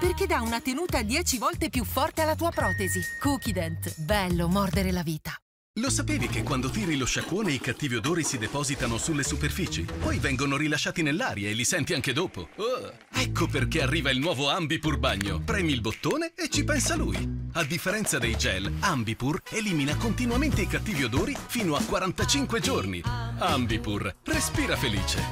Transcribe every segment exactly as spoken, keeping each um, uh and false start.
perché dà una tenuta dieci volte più forte alla tua protesi. Cookie Dent. Bello mordere la vita. Lo sapevi che quando tiri lo sciacquone i cattivi odori si depositano sulle superfici? Poi vengono rilasciati nell'aria e li senti anche dopo. Oh. Ecco perché arriva il nuovo Ambipur Bagno. Premi il bottone e ci pensa lui. A differenza dei gel, Ambipur elimina continuamente i cattivi odori fino a quarantacinque giorni. Ambipur, respira felice.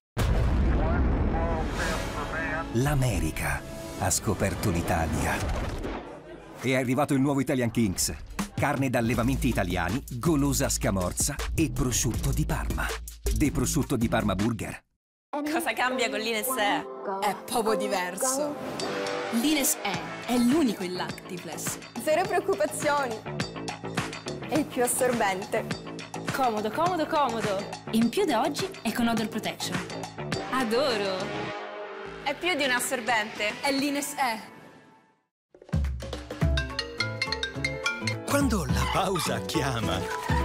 L'America ha scoperto l'Italia. È arrivato il nuovo Italian Kings. Carne d'allevamenti italiani, golosa scamorza e prosciutto di Parma. De prosciutto di Parma Burger. Cosa cambia con l'Ines E? È proprio diverso. L'Ines E è l'unico in Lactiflex. Zero preoccupazioni. È il più assorbente. Comodo, comodo, comodo. In più da oggi è con Odor Protection. Adoro. È più di un assorbente. È l'Ines E. Quando la pausa chiama,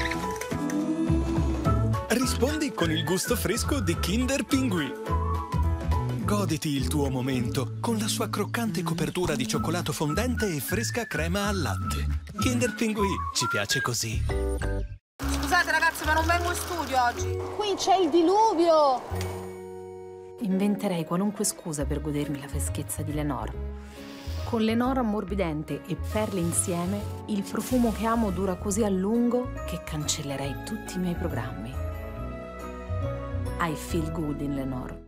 rispondi con il gusto fresco di Kinder Pinguì. Goditi il tuo momento con la sua croccante copertura di cioccolato fondente e fresca crema al latte. Kinder Pinguì, ci piace così. Scusate ragazzi, ma non vengo in studio oggi. Qui c'è il diluvio! Inventerei qualunque scusa per godermi la freschezza di Lenore. Con Lenore ammorbidente e perle insieme, il profumo che amo dura così a lungo che cancellerei tutti i miei programmi. I feel good in Lenore.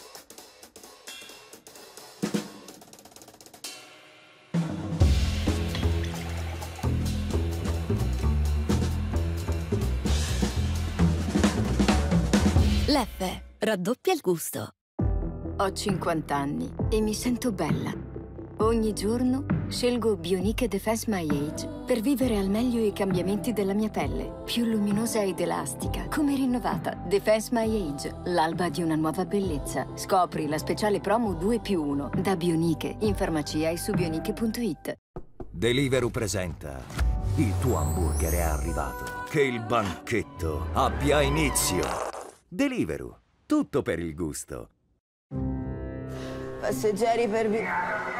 L'F raddoppia il gusto. Ho cinquanta anni e mi sento bella. Ogni giorno scelgo Bionique Defense My Age per vivere al meglio i cambiamenti della mia pelle. Più luminosa ed elastica, come rinnovata. Defense My Age, l'alba di una nuova bellezza. Scopri la speciale promo due più uno da Bionique in farmacia e su bionique punto it. Deliveroo presenta Il tuo hamburger è arrivato. Che il banchetto abbia inizio. Deliveroo, tutto per il gusto. Passeggeri per vi...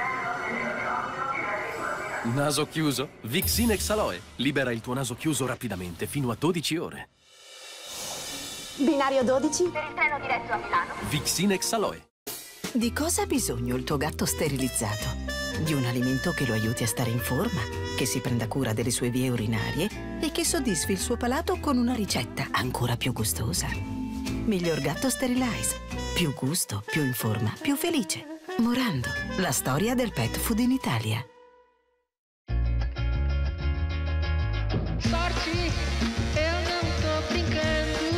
Naso chiuso? Vixinex Aloe. Libera il tuo naso chiuso rapidamente, fino a dodici ore. Binario dodici? Per il treno diretto a Milano. Vixinex Aloe. Di cosa ha bisogno il tuo gatto sterilizzato? Di un alimento che lo aiuti a stare in forma, che si prenda cura delle sue vie urinarie e che soddisfi il suo palato con una ricetta ancora più gustosa. Miglior gatto Sterilize. Più gusto, più in forma, più felice. Morando, la storia del pet food in Italia. Sorte, eu não tô brincando.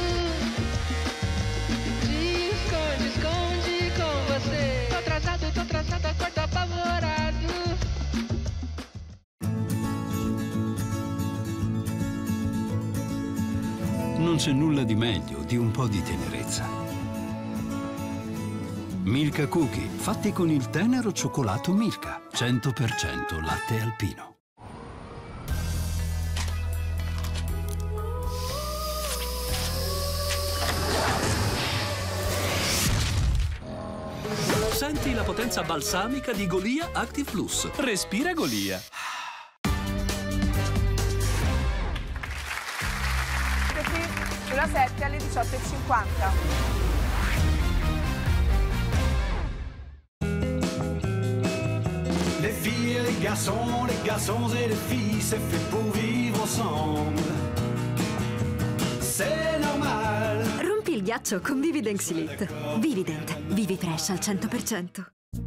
Se esconde, esconde com você. Tô atrasado, tô atrasado, acorda apavorado. Non c'è nulla di meglio di un po' di tenerezza. Milka Cookie, fatti con il tenero cioccolato Milka, cento per cento latte alpino. Senti la potenza balsamica di Golia Active Plus. Respira Golia. Sulla sette alle diciotto e cinquanta. Les filles et les garçons, les garçons et les filles, c'est fait pour vivre ensemble. C'est normal. Rompi il ghiaccio con Vivident Xylit. Vivident, vivi fresh al cento per cento.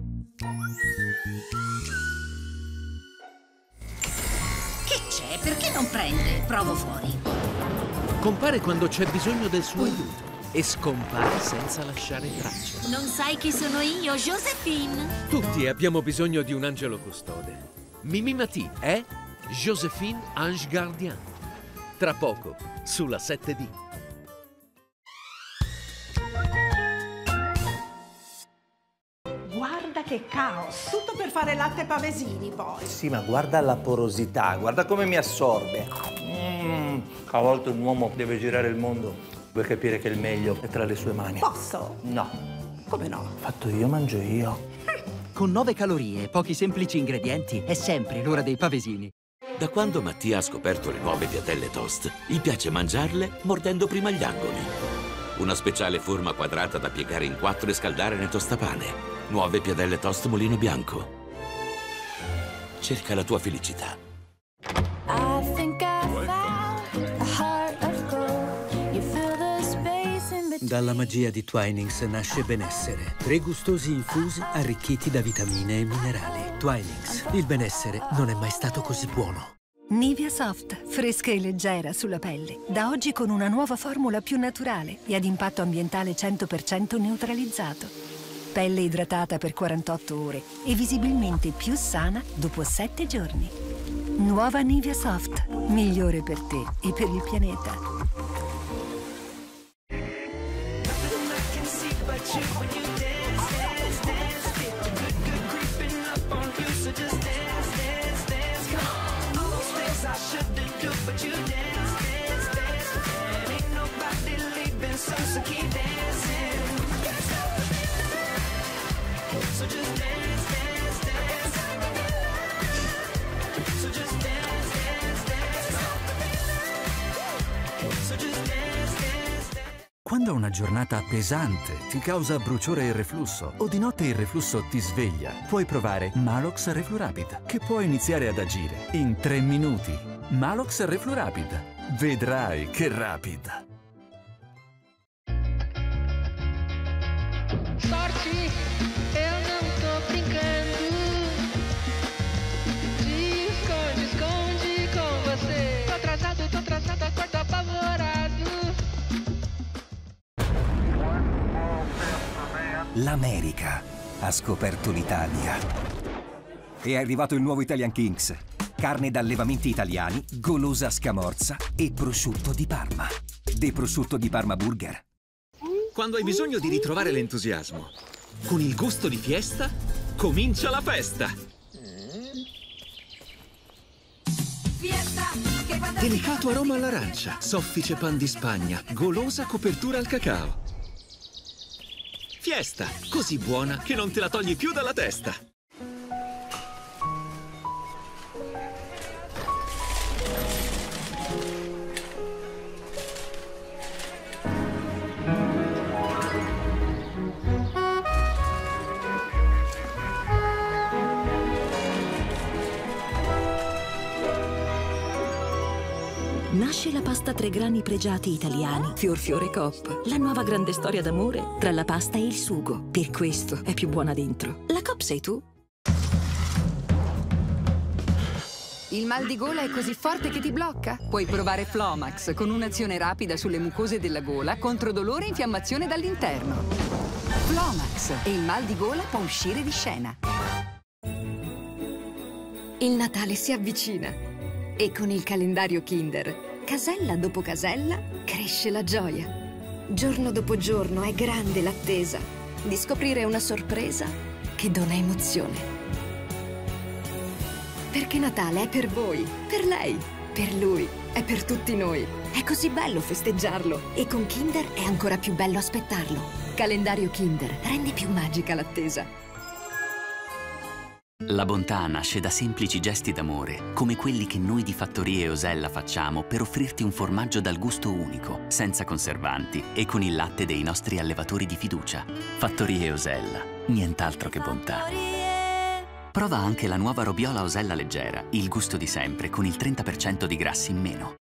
Che c'è? Perché non prende? Provo fuori. Compare quando c'è bisogno del suo aiuto e scompare senza lasciare tracce. Non sai chi sono io, Joséphine? Tutti abbiamo bisogno di un angelo custode. Mimi Mati è Joséphine Ange Gardien. Tra poco, sulla sette D. Guarda che caos! Tutto per fare latte pavesini, poi. Sì, ma guarda la porosità, guarda come mi assorbe. Mm, a volte un uomo deve girare il mondo. Vuoi capire che il meglio è tra le sue mani? Posso? No. Come no? Fatto io, mangio io. Con nove calorie e pochi semplici ingredienti è sempre l'ora dei pavesini. Da quando Mattia ha scoperto le nuove piadelle toast, gli piace mangiarle mordendo prima gli angoli. Una speciale forma quadrata da piegare in quattro e scaldare nel tostapane. Nuove piadelle toast Mulino Bianco. Cerca la tua felicità. Dalla magia di Twinings nasce benessere. Tre gustosi infusi arricchiti da vitamine e minerali. Twinings, il benessere non è mai stato così buono. Nivea Soft, fresca e leggera sulla pelle. Da oggi con una nuova formula più naturale e ad impatto ambientale cento per cento neutralizzato. Pelle idratata per quarantotto ore e visibilmente più sana dopo sette giorni. Nuova Nivea Soft, migliore per te e per il pianeta. Quando una giornata pesante ti causa bruciore e reflusso o di notte il reflusso ti sveglia, puoi provare Malox Reflurapid, che può iniziare ad agire in tre minuti. Malox Reflurapid. Vedrai che rapida. Sorte, eu não tô brincando. Se esconde, esconde com você. Tô atrasado, tô atrasado, acordo apavorado. L'America ha scoperto l'Italia. È arrivato il nuovo Italian Kings. Carne da allevamenti italiani, golosa scamorza e prosciutto di Parma. De prosciutto di Parma Burger. Quando hai bisogno di ritrovare l'entusiasmo, con il gusto di Fiesta, comincia la festa! Delicato aroma all'arancia, soffice pan di Spagna, golosa copertura al cacao. Fiesta, così buona che non te la togli più dalla testa! Nasce la pasta tre grani pregiati italiani, Fior Fiore Coop. La nuova grande storia d'amore tra la pasta e il sugo. Per questo è più buona dentro. La Coop sei tu. Il mal di gola è così forte che ti blocca? Puoi provare Flomax con un'azione rapida sulle mucose della gola contro dolore e infiammazione dall'interno. Flomax, e il mal di gola può uscire di scena. Il Natale si avvicina. E con il calendario Kinder, casella dopo casella, cresce la gioia. Giorno dopo giorno è grande l'attesa di scoprire una sorpresa che dona emozione. Perché Natale è per voi, per lei, per lui, è per tutti noi. È così bello festeggiarlo e con Kinder è ancora più bello aspettarlo. Calendario Kinder rende più magica l'attesa. La bontà nasce da semplici gesti d'amore, come quelli che noi di Fattorie Eosella facciamo per offrirti un formaggio dal gusto unico, senza conservanti e con il latte dei nostri allevatori di fiducia. Fattorie Eosella, nient'altro che bontà. Prova anche la nuova Robiola Osella leggera, il gusto di sempre, con il trenta per cento di grassi in meno.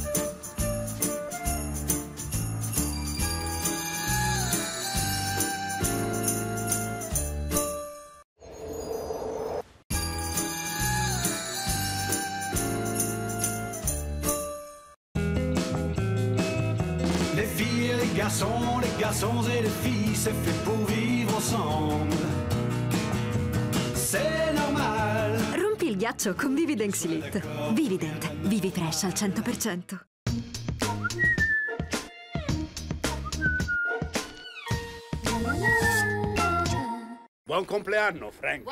Garçons, les garçons et les filles, c'est fait pour vivre ensemble. C'est normal. Rompi il ghiaccio con Vivident Xylit. Vivident, vivi fresh al cento per cento. Buon compleanno, Frank.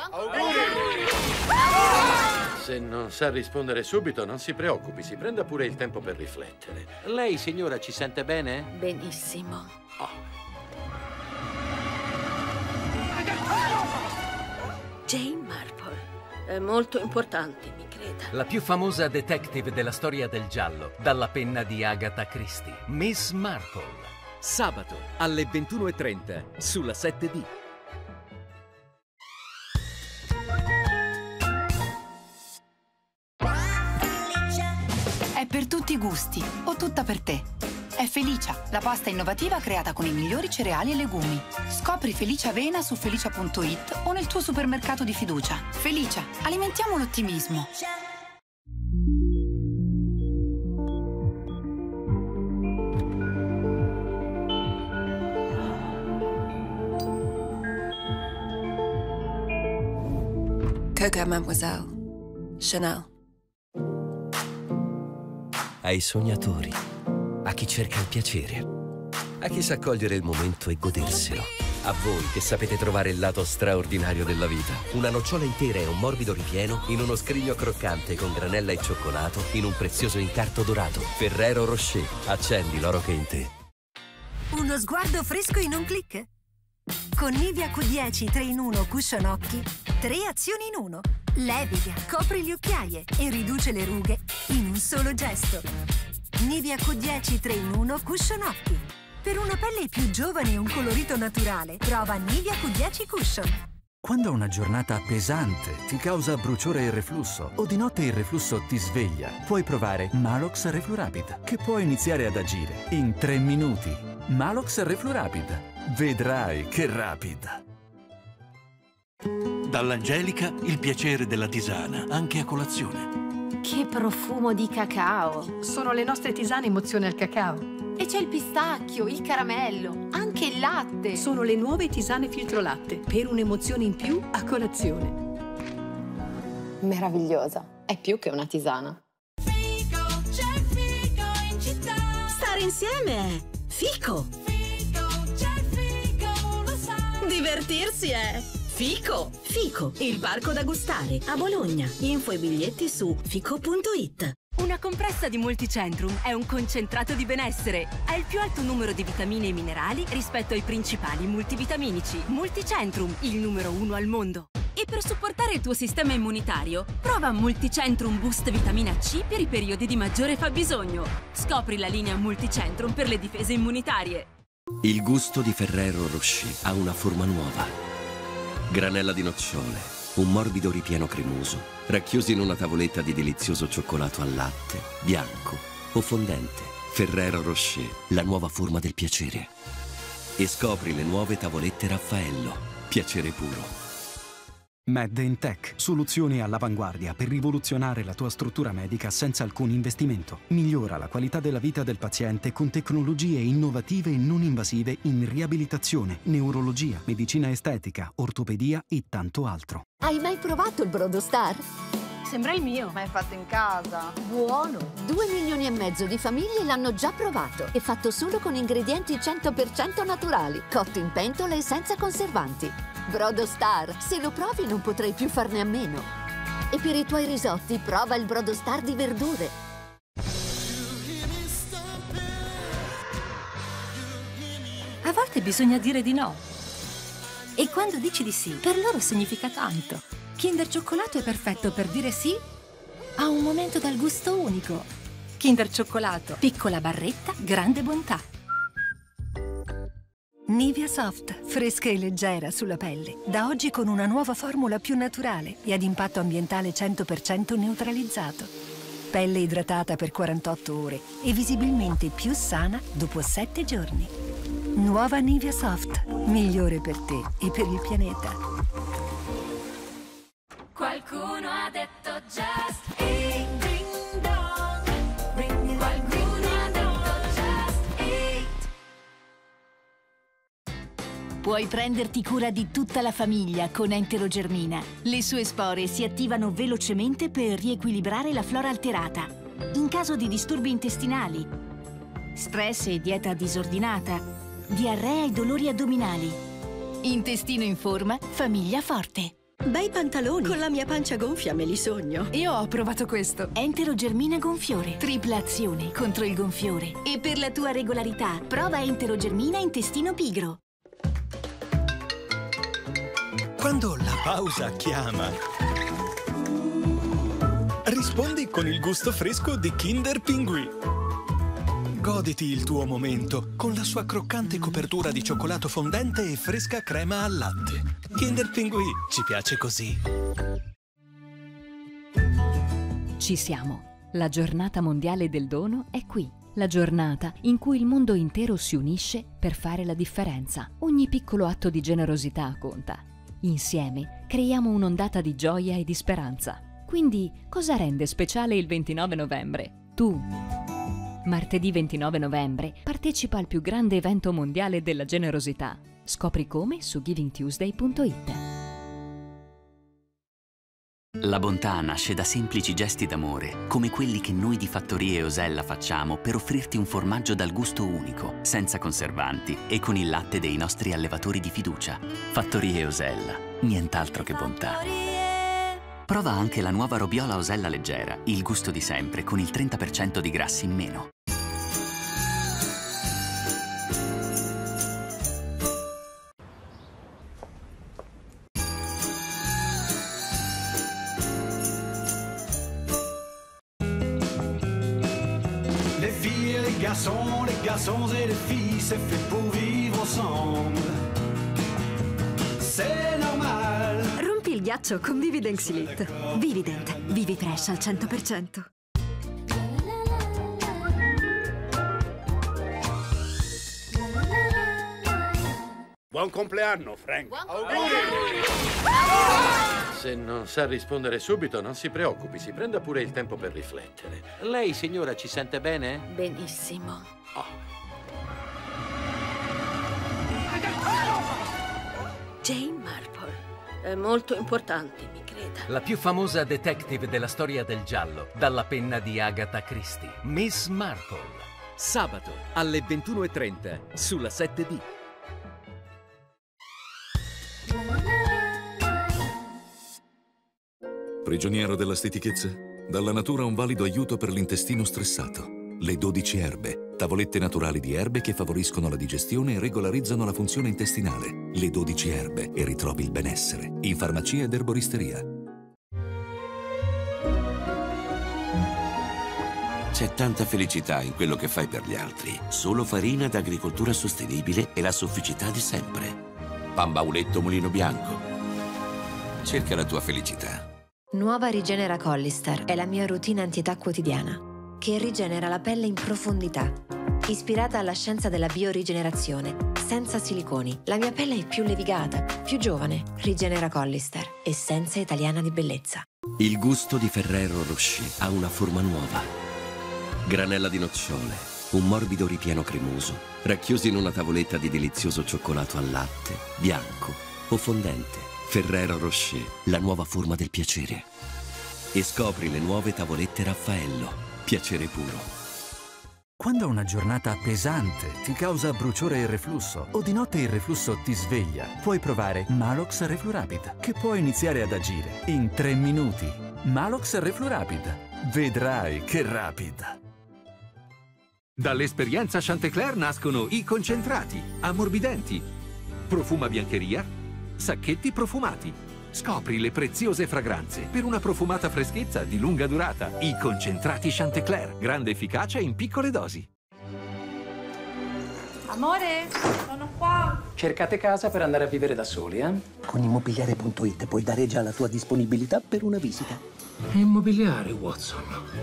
Se non sa rispondere subito, non si preoccupi, si prenda pure il tempo per riflettere. Lei, signora, ci sente bene? Benissimo. Oh. Jane Marple. È molto importante, mi creda. La più famosa detective della storia del giallo, dalla penna di Agatha Christie, Miss Marple. Sabato alle ventuno e trenta sulla sette D. È per tutti i gusti, o tutta per te. È Felicia, la pasta innovativa creata con i migliori cereali e legumi. Scopri Felicia Avena su felicia punto it o nel tuo supermercato di fiducia. Felicia, alimentiamo l'ottimismo. Coco Mademoiselle. Chanel. Ai sognatori, a chi cerca il piacere, a chi sa cogliere il momento e goderselo, a voi che sapete trovare il lato straordinario della vita. Una nocciola intera e un morbido ripieno in uno scrigno croccante con granella e cioccolato in un prezioso incarto dorato. Ferrero Rocher, accendi l'oro che è in te. Uno sguardo fresco in un click? Con Nivea Q dieci tre in uno Cushion Occhi, tre azioni in uno. Leviga, copre le occhiaie e riduce le rughe in un solo gesto. Nivea Q dieci tre in uno Cushion Occhi. Per una pelle più giovane e un colorito naturale, prova Nivea Q dieci Cushion. Quando una giornata pesante ti causa bruciore e reflusso o di notte il reflusso ti sveglia, puoi provare Malox Reflurapid, che può iniziare ad agire in tre minuti. Malox Reflurapid. Vedrai che rapida. Dall'Angelica il piacere della tisana, anche a colazione. Che profumo di cacao! Sono le nostre tisane emozione al cacao. E c'è il pistacchio, il caramello, anche il latte. Sono le nuove tisane filtro latte, per un'emozione in più a colazione. Meravigliosa, è più che una tisana. Fico, c'è Fico in città. Stare insieme è Fico. Fico, c'è Fico, lo sai. Divertirsi è Fico. Fico, il parco da gustare a Bologna. Info e biglietti su fico punto it. Una compressa di Multicentrum è un concentrato di benessere. Ha il più alto numero di vitamine e minerali rispetto ai principali multivitaminici. Multicentrum, il numero uno al mondo. E per supportare il tuo sistema immunitario, prova Multicentrum Boost Vitamina C per i periodi di maggiore fabbisogno. Scopri la linea Multicentrum per le difese immunitarie. Il gusto di Ferrero Rocher ha una forma nuova. Granella di nocciole, un morbido ripieno cremoso, racchiusi in una tavoletta di delizioso cioccolato al latte, bianco o fondente. Ferrero Rocher, la nuova forma del piacere. E scopri le nuove tavolette Raffaello. Piacere puro. Med in Tech, soluzioni all'avanguardia per rivoluzionare la tua struttura medica senza alcun investimento. Migliora la qualità della vita del paziente con tecnologie innovative e non invasive in riabilitazione, neurologia, medicina estetica, ortopedia e tanto altro. Hai mai provato il Brodo Star? Sembra il mio, ma è fatto in casa. Buono! Due milioni e mezzo di famiglie l'hanno già provato. È fatto solo con ingredienti cento per cento naturali, cotto in pentola e senza conservanti. Brodo Star, se lo provi non potrai più farne a meno. E per i tuoi risotti prova il Brodo Star di verdure. A volte bisogna dire di no. E quando dici di sì, per loro significa tanto. Kinder Cioccolato è perfetto per dire sì a un momento dal gusto unico. Kinder Cioccolato, piccola barretta, grande bontà. Nivea Soft, fresca e leggera sulla pelle. Da oggi con una nuova formula più naturale e ad impatto ambientale cento per cento neutralizzato. Pelle idratata per quarantotto ore e visibilmente più sana dopo sette giorni. Nuova Nivea Soft, migliore per te e per il pianeta. Qualcuno ha detto just eat, ding dong. Ring, qualcuno ha detto just eat. Puoi prenderti cura di tutta la famiglia con Enterogermina. Le sue spore si attivano velocemente per riequilibrare la flora alterata. In caso di disturbi intestinali, stress e dieta disordinata, diarrea e dolori addominali. Intestino in forma, famiglia forte. Bei pantaloni. Con la mia pancia gonfia me li sogno. Io ho provato questo. Enterogermina Gonfiore. Tripla azione contro il gonfiore. E per la tua regolarità, prova Enterogermina Intestino Pigro. Quando la pausa chiama, rispondi con il gusto fresco di Kinder Pinguì. Goditi il tuo momento con la sua croccante copertura di cioccolato fondente e fresca crema al latte. Kinder Pinguì, ci piace così. Ci siamo. La giornata mondiale del dono è qui. La giornata in cui il mondo intero si unisce per fare la differenza. Ogni piccolo atto di generosità conta. Insieme creiamo un'ondata di gioia e di speranza. Quindi, cosa rende speciale il ventinove novembre? Tu! Martedì ventinove novembre partecipa al più grande evento mondiale della generosità. Scopri come su giving tuesday punto it. La bontà nasce da semplici gesti d'amore, come quelli che noi di Fattorie Osella facciamo per offrirti un formaggio dal gusto unico, senza conservanti e con il latte dei nostri allevatori di fiducia. Fattorie Osella, nient'altro che bontà. Prova anche la nuova Robiola Osella leggera, il gusto di sempre con il trenta per cento di grassi in meno. Garçons, les garçons et les filles, c'est fait pour vivre ensemble. C'est normal. Rompi il ghiaccio con Vivident Xylit. Vivident, vivi fresh al cento per cento. Buon compleanno, Frank. Se non sa rispondere subito, non si preoccupi, si prenda pure il tempo per riflettere. Lei, signora, ci sente bene? Benissimo. Oh. Jane Marple. È molto importante, mi creda. La più famosa detective della storia del giallo, dalla penna di Agatha Christie. Miss Marple. Sabato alle ventuno e trenta sulla sette D. Prigioniero della stitichezza? Dalla natura un valido aiuto per l'intestino stressato. Le dodici erbe, tavolette naturali di erbe che favoriscono la digestione e regolarizzano la funzione intestinale. Le dodici erbe e ritrovi il benessere. In farmacia ed erboristeria. C'è tanta felicità in quello che fai per gli altri. Solo farina d'agricoltura sostenibile e la sofficità di sempre. Pan Bauletto Mulino Bianco. Cerca la tua felicità. Nuova Rigenera Collister è la mia routine antietà quotidiana, che rigenera la pelle in profondità. Ispirata alla scienza della biorigenerazione, senza siliconi, la mia pelle è più levigata, più giovane. Rigenera Collister, essenza italiana di bellezza. Il gusto di Ferrero Rocher ha una forma nuova. Granella di nocciole, un morbido ripieno cremoso, racchiusi in una tavoletta di delizioso cioccolato al latte, bianco o fondente. Ferrero Rocher, la nuova forma del piacere. E scopri le nuove tavolette Raffaello. Piacere puro. Quando una giornata pesante ti causa bruciore e reflusso, o di notte il reflusso ti sveglia, puoi provare Malox Reflurapid, che può iniziare ad agire in tre minuti. Malox Reflurapid. Vedrai che rapida. Dall'esperienza Chantecler nascono i concentrati, ammorbidenti, profuma biancheria, sacchetti profumati. Scopri le preziose fragranze per una profumata freschezza di lunga durata. I concentrati Chantecler, grande efficacia in piccole dosi. Amore, sono qua. Cercate casa per andare a vivere da soli, eh? Con immobiliare punto it puoi dare già la tua disponibilità per una visita. Immobiliare, Watson.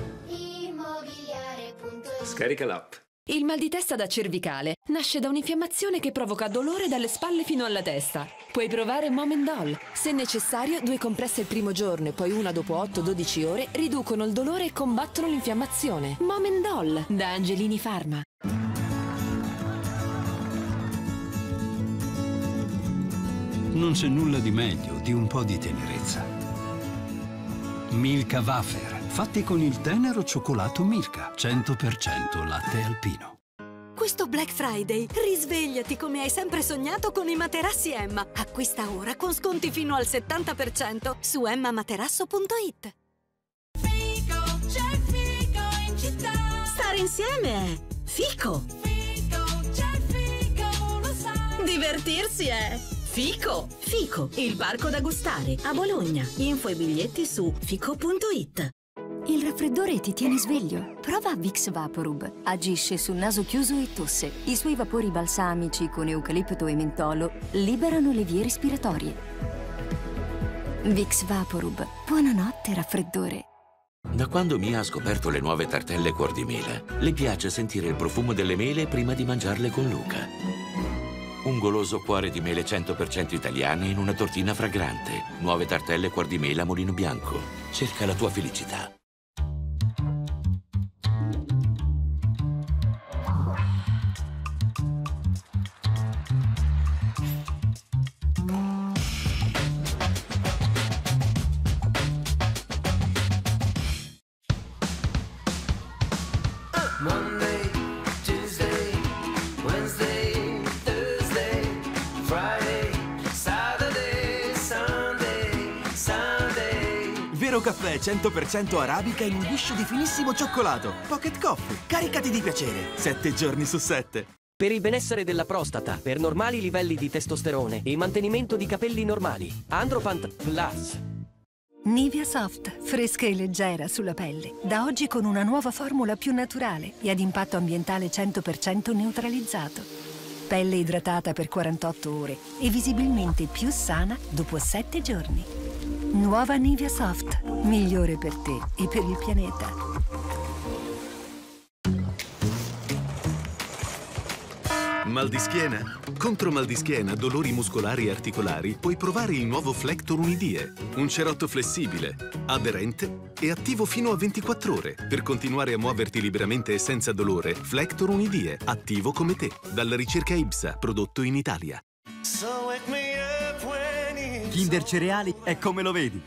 Scarica l'app. Il mal di testa da cervicale nasce da un'infiammazione che provoca dolore dalle spalle fino alla testa. Puoi provare Momendol. Se necessario, due compresse il primo giorno e poi una dopo otto dodici ore riducono il dolore e combattono l'infiammazione. Momendol da Angelini Pharma. Non c'è nulla di meglio di un po' di tenerezza. Milka Wafer, fatti con il tenero cioccolato Milka, cento per cento latte alpino. Questo Black Friday, risvegliati come hai sempre sognato con i materassi Emma. Acquista ora con sconti fino al settanta per cento su emma materasso punto it. Fico, c'è fico in città. Stare insieme è fico. Fico, c'è fico, lo sai. Divertirsi è Fico! Fico, il parco da gustare a Bologna. Info e biglietti su fico punto it. Il raffreddore ti tiene sveglio? Prova Vicks Vaporub. Agisce sul naso chiuso e tosse. I suoi vapori balsamici con eucalipto e mentolo liberano le vie respiratorie. Vicks Vaporub. Buonanotte, raffreddore. Da quando Mia ha scoperto le nuove tartelle cuor di mele, le piace sentire il profumo delle mele prima di mangiarle con Luca. Un goloso cuore di mele cento per cento italiane in una tortina fragrante. Nuove tartelle cuor di mele a Mulino Bianco. Cerca la tua felicità. Monday, Tuesday, Wednesday, Thursday, Friday, Saturday, Sunday, Sunday. Vero caffè cento per cento arabica in un guscio di finissimo cioccolato. Pocket Coffee, caricati di piacere. Sette giorni su sette. Per il benessere della prostata, per normali livelli di testosterone e mantenimento di capelli normali. Andropant Plus. Nivea Soft, fresca e leggera sulla pelle. Da oggi con una nuova formula più naturale e ad impatto ambientale cento per cento neutralizzato. Pelle idratata per quarantotto ore e visibilmente più sana dopo sette giorni. Nuova Nivea Soft, migliore per te e per il pianeta. Mal di schiena? Contro mal di schiena, dolori muscolari e articolari, puoi provare il nuovo Flector Unidie. Un cerotto flessibile, aderente e attivo fino a ventiquattro ore. Per continuare a muoverti liberamente e senza dolore, Flector Unidie, attivo come te. Dalla ricerca I B S A, prodotto in Italia. Kinder Cereali è come lo vedi.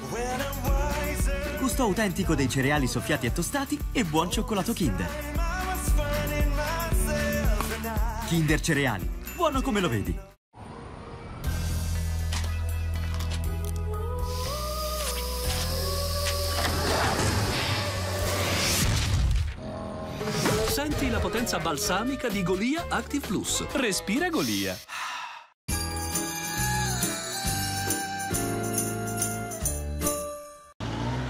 Gusto autentico dei cereali soffiati e tostati e buon cioccolato Kinder. Kinder Cereali, buono come lo vedi. Senti la potenza balsamica di Golia Active Plus. Respira Golia.